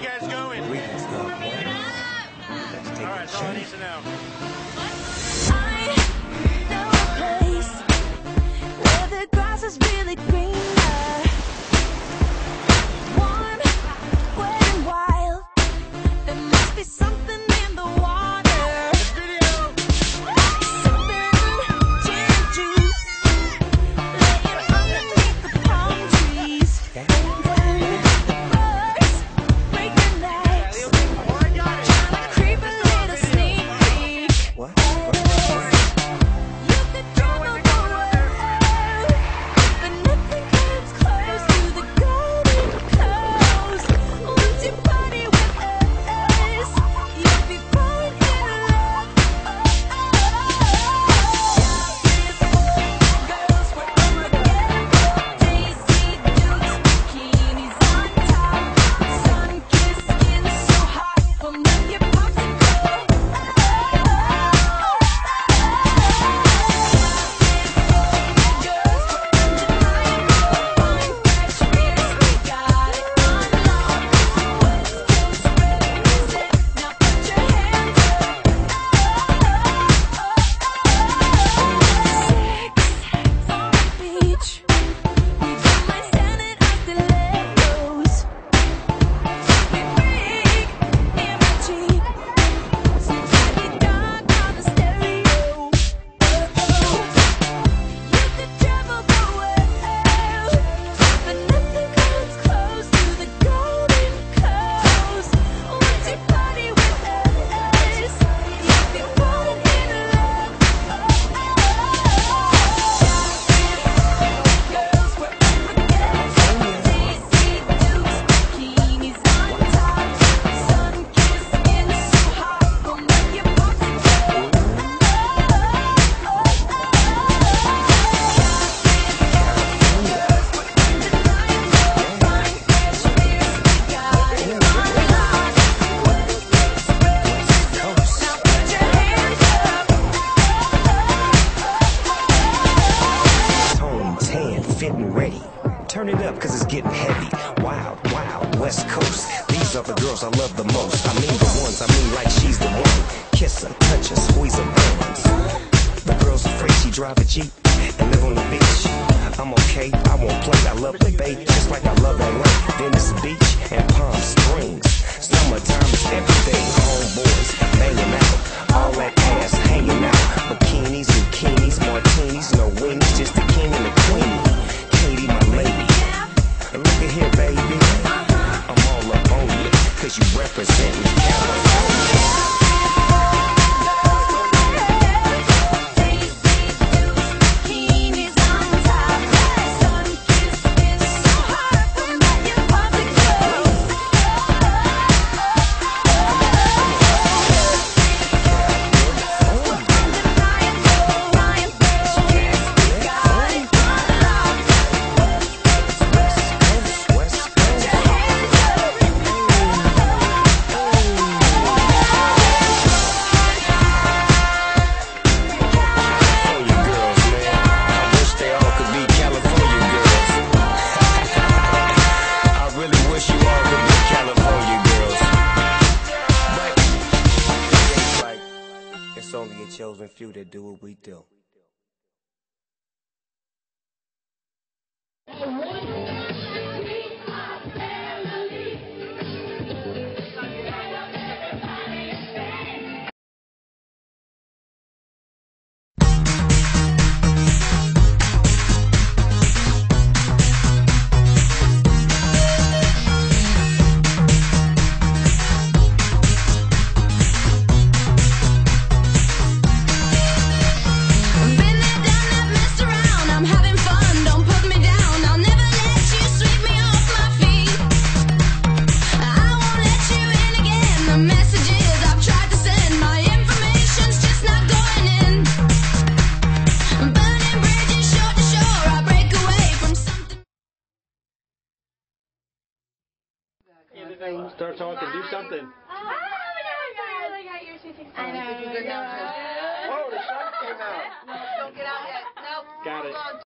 you guys going? We can stop. All right, that's all I need to know. I know a place where the grass is really greener, warm, wet and wild. There must be something in the water. Sipping gin and juice, laying underneath the palm trees. Birds break their necks, trying to creep a little sneak peek. What? You could travel the world, but nothing comes close to the golden coast. Once you party with us, you'll be falling in love. Girls, we're unforgettable. Daisy Dukes, bikinis on top, sun-kissed skin so hot, we'll make your popsicle. Fitting ready. Turn it up cause it's getting heavy. Wild, wild, West Coast. These are the girls I love the most. I mean the ones, I mean like she's the one. Kiss her, touch her, squeeze her bones. The girl's afraid she drive a Jeep and live on the beach. I'm okay, I won't play. I love the bay just like I love LA. Venice Beach and Palm Springs. Summertime is everything. Homeboys banging out. All that ass hanging out. Bikinis, bikinis, martinis, no wings, just the king and the queen. Katie, my lady. Look at here, baby. I'm all up on you, cause you represent me. It's only a chosen few that do what we do. Start talking, do something. Oh my God, you're so I know. good now. Oh, the sun came out. Don't get out yet. Nope. Got it. Hold on.